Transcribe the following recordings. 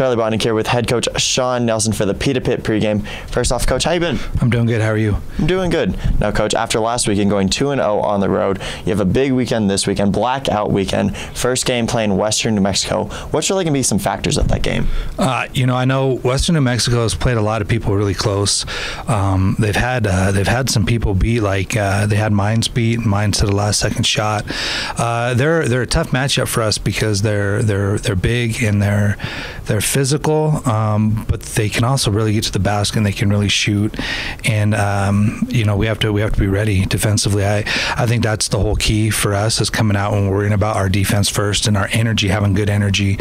Charlie Bodnick here with head coach Sean Nelson for the Pita Pit pregame. First off, Coach, how you been? I'm doing good. How are you? I'm doing good. Now, Coach, after last weekend going 2-0 on the road, you have a big weekend this weekend, blackout weekend. First game playing Western New Mexico. What's really going to be some factors of that game? I know Western New Mexico has played a lot of people really close. They've had some people beat, like they had Mines beat. Mines to the last second shot. They're a tough matchup for us because they're big and they're physical, but they can also really get to the basket and they can really shoot. And we have to be ready defensively. I think that's the whole key for us, is coming out and worrying about our defense first and our energy, having good energy.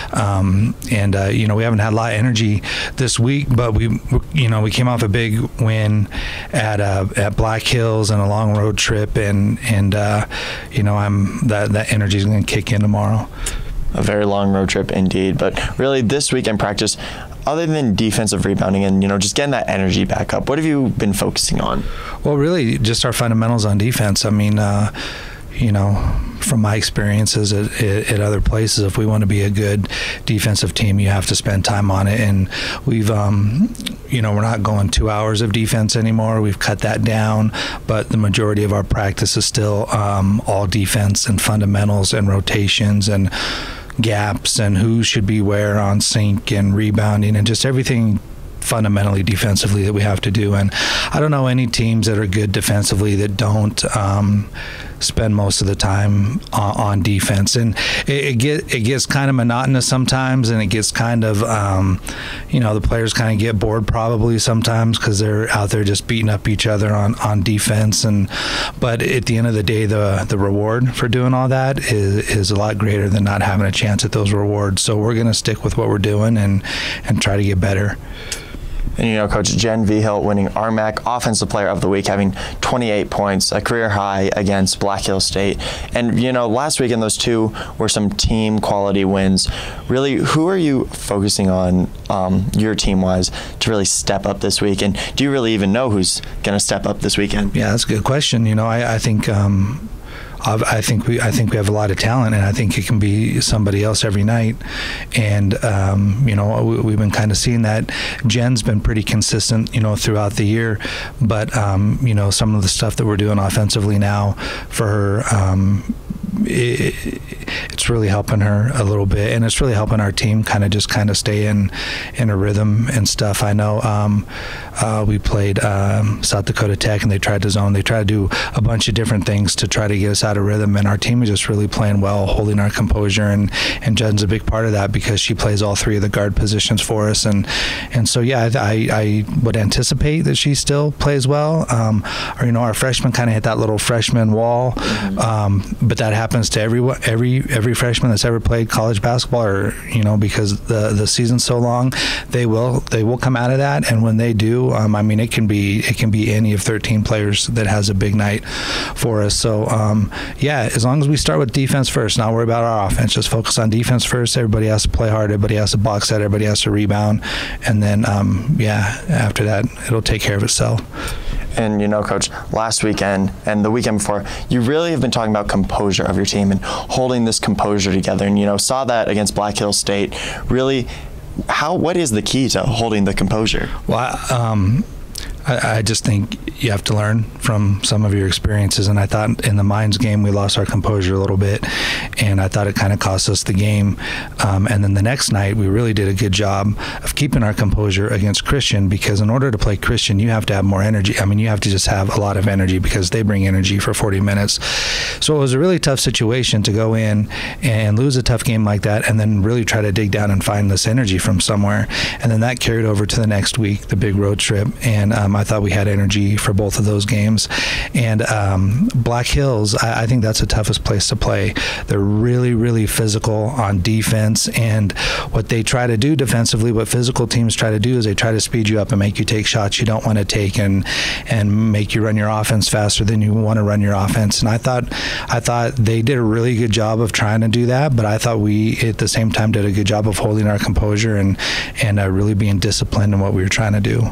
We haven't had a lot of energy this week, but we came off a big win at Black Hills and a long road trip, and that energy is going to kick in tomorrow. A very long road trip indeed, but really this weekend practice, other than defensive rebounding and just getting that energy back up, what have you been focusing on? Well, really just our fundamentals on defense. I mean, from my experiences at other places, if we want to be a good defensive team, you have to spend time on it. And we've, we're not going 2 hours of defense anymore. We've cut that down, but the majority of our practice is still all defense and fundamentals and rotations and gaps and who should be where on sync and rebounding and just everything fundamentally defensively that we have to do. And I don't know any teams that are good defensively that don't spend most of the time on defense. And it gets kind of monotonous sometimes, and it gets kind of the players kind of get bored probably sometimes because they're out there just beating up each other on defense. But at the end of the day, the reward for doing all that is a lot greater than not having a chance at those rewards. So we're going to stick with what we're doing and try to get better. And Coach, Jen Vigil winning RMAC Offensive Player of the Week, having 28 points, a career high against Black Hills State. And last weekend those two were some team quality wins. Really, who are you focusing on your team-wise to really step up this week? And do you really even know who's going to step up this weekend? Yeah, that's a good question. I think. I think we have a lot of talent, and I think it can be somebody else every night. And we've been kind of seeing that. Jen's been pretty consistent, throughout the year. But some of the stuff that we're doing offensively now for her, it's really helping her a little bit, and it's really helping our team kind of stay in a rhythm and stuff. I know we played South Dakota Tech, and they tried to zone. They tried to do a bunch of different things to try to get us out of rhythm, and our team is just really playing well, holding our composure, and Jen's a big part of that because she plays all three of the guard positions for us, and so yeah, I would anticipate that she still plays well. Our freshmen kind of hit that little freshman wall, but that happens to every freshman that's ever played college basketball, or because the season's so long, they will come out of that, and when they do, it can be any of 13 players that has a big night for us. So as long as we start with defense first, not worry about our offense, just focus on defense first. Everybody has to play hard, everybody has to box out, everybody has to rebound, and then after that it'll take care of itself. And Coach, last weekend and the weekend before, you really have been talking about composure of your team and holding this composure together. And saw that against Black Hills State. Really, what is the key to holding the composure? Well, I just think you have to learn from some of your experiences, and I thought in the Mines game we lost our composure a little bit, and I thought it kind of cost us the game. And then the next night we really did a good job of keeping our composure against Christian, because in order to play Christian you have to have more energy. You have to just have a lot of energy because they bring energy for 40 minutes. So it was a really tough situation to go in and lose a tough game like that, and then really try to dig down and find this energy from somewhere. And then that carried over to the next week, the big road trip, and I thought we had energy for both of those games. And Black Hills, I think that's the toughest place to play. They're really, really physical on defense, and what they try to do defensively, what physical teams try to do, is they try to speed you up and make you take shots you don't want to take, and make you run your offense faster than you want to run your offense. And I thought they did a really good job of trying to do that, but I thought we at the same time did a good job of holding our composure and really being disciplined in what we were trying to do.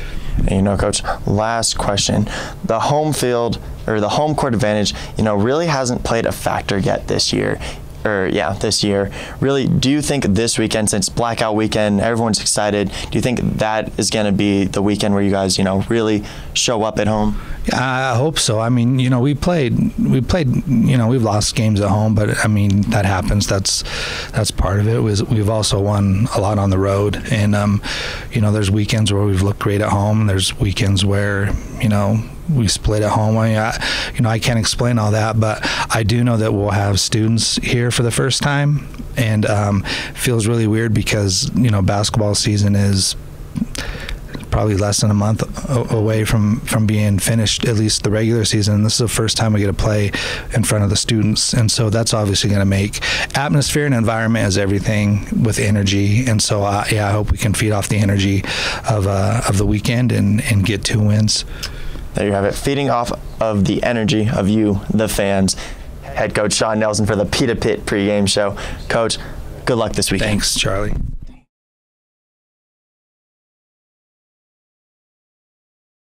And Coach, last question. The home field, or the home court advantage, really hasn't played a factor yet this year. this year. Really, do you think this weekend, since blackout weekend, everyone's excited, do you think that is going to be the weekend where you guys, really show up at home? I hope so. I mean, we played, we've lost games at home, but I mean, that happens. That's part of it. We've also won a lot on the road, and there's weekends where we've looked great at home. There's weekends where, we split at home. I can't explain all that, but I do know that we'll have students here for the first time, and feels really weird because, basketball season is probably less than a month away from being finished, at least the regular season. This is the first time we get to play in front of the students, and so that's obviously going to make atmosphere and environment is everything with energy. And so I hope we can feed off the energy of the weekend and get 2 wins. There you have it, feeding off of the energy of you, the fans. Head coach Sean Nelson for the Pita Pit pregame show. Coach, good luck this weekend. Thanks, Charlie.